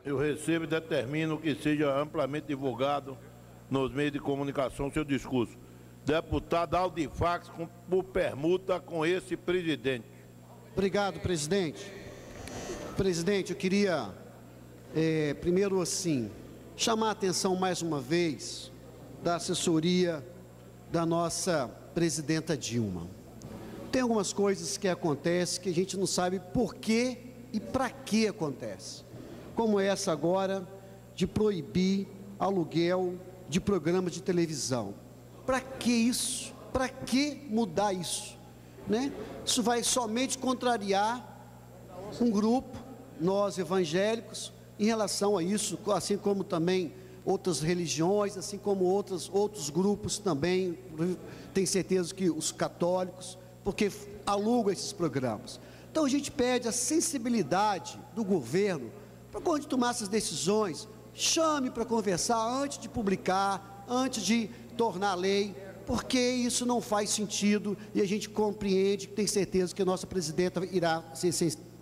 eu recebo e determino que seja amplamente divulgado nos meios de comunicação seu discurso. Deputado Aldifax, por permuta com esse presidente. Obrigado, presidente. Presidente, eu queria, primeiro assim, chamar a atenção mais uma vez da assessoria da nossa presidenta Dilma. Tem algumas coisas que acontecem que a gente não sabe por quê e para que acontece. Como essa agora de proibir aluguel de programas de televisão. Para que isso? Para que mudar isso? Né? Isso vai somente contrariar um grupo, nós evangélicos, em relação a isso, assim como também outras religiões, assim como outros grupos também, tenho certeza que os católicos, porque alugam esses programas. Então a gente pede a sensibilidade do governo para quando tomar essas decisões, chame para conversar antes de publicar, antes de tornar lei, porque isso não faz sentido e a gente compreende, tem certeza que a nossa presidenta irá ser